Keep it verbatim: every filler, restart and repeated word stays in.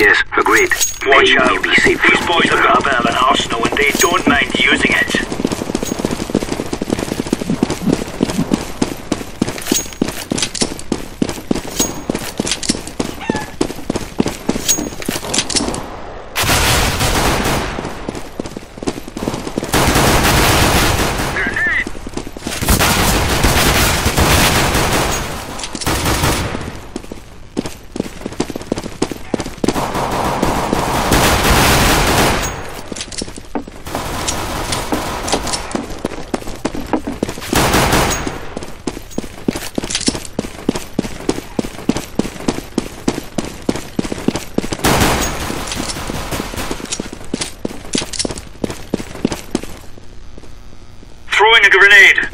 Yes, agreed. Watch Maybe out. we'll be safe. These boys have got a bit of an arsenal and they don't mind using it. Throwing a grenade.